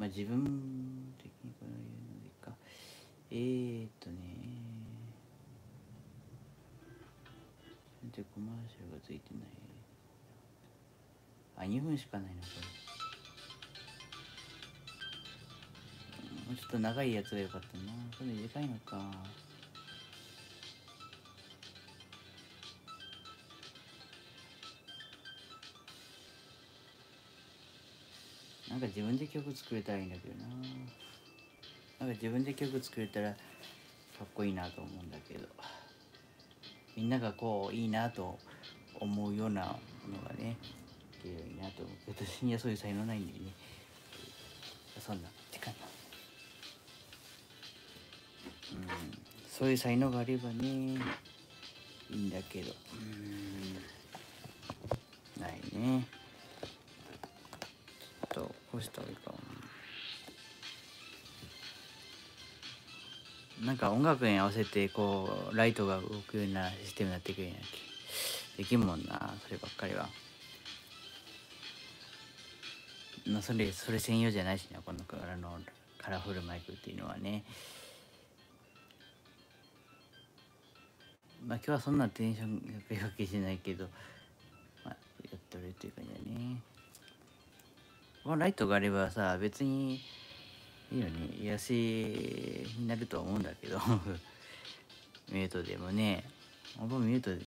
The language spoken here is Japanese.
まあ自分的にこういうのでいいか。全然コマーシャルがついてない。あ、2分しかないなこれ。もうちょっと長いやつがよかったな。これ短いのか。なんか自分で曲作れたらいいんだけどな。なんか自分で曲作れたらかっこいいなと思うんだけど、みんながこういいなと思うようなのがねいいなと思うけど、私にはそういう才能ないんでね。そんなってかな。そういう才能があればねいいんだけど、ないね。ちょっとこうした方がいいかも。なんか音楽に合わせてこうライトが動くようなシステムになってくるんやけできんもんな、そればっかりは。それ専用じゃないしな、このカラフルマイクっていうのはね。まあ今日はそんなテンションかけしてないけど、まあ、やってるっていう感じだね。このライトがあればさ、別にいいよね。癒しになるとは思うんだけどミュートでもね、ミュート